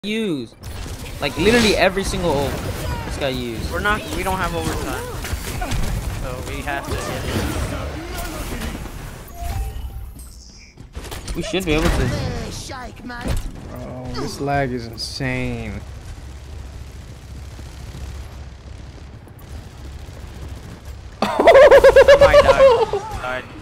use. Like literally every single ult this guy used. We don't have overtime. So we have to get We should be able to. Bro, this lag is insane. I might die.